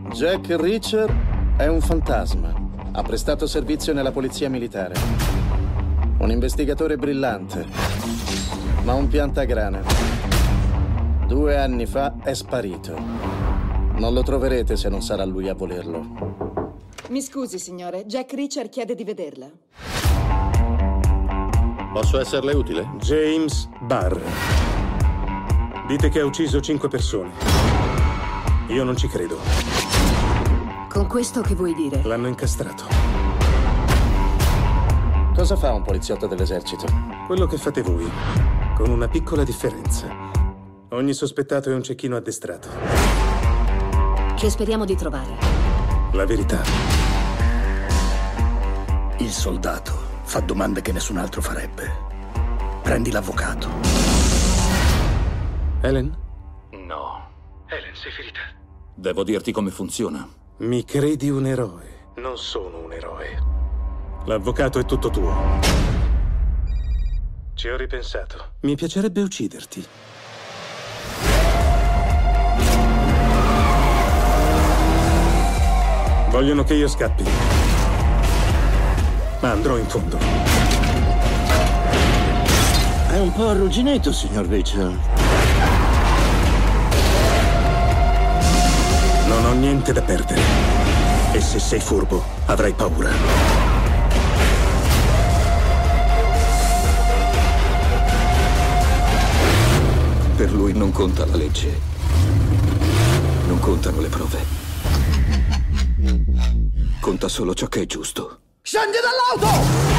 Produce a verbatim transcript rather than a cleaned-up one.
Jack Reacher è un fantasma. Ha prestato servizio nella polizia militare. Un investigatore brillante, ma un piantagrane. Due anni fa è sparito. Non lo troverete se non sarà lui a volerlo. Mi scusi, signore. Jack Reacher chiede di vederla. Posso esserle utile? James Barr. Dite che ha ucciso cinque persone. Io non ci credo. Con questo che vuoi dire? L'hanno incastrato. Cosa fa un poliziotto dell'esercito? Quello che fate voi, con una piccola differenza. Ogni sospettato è un cecchino addestrato. Che speriamo di trovare. La verità. Il soldato fa domande che nessun altro farebbe. Prendi l'avvocato. Helen? No. Helen, sei ferita. Devo dirti come funziona. Mi credi un eroe? Non sono un eroe. L'avvocato è tutto tuo. Ci ho ripensato. Mi piacerebbe ucciderti. Vogliono che io scappi. Ma andrò in fondo. È un po' arrugginito, signor Reacher. Non ho niente da perdere. E se sei furbo, avrai paura. Per lui non conta la legge. Non contano le prove. Conta solo ciò che è giusto. Scendi dall'auto!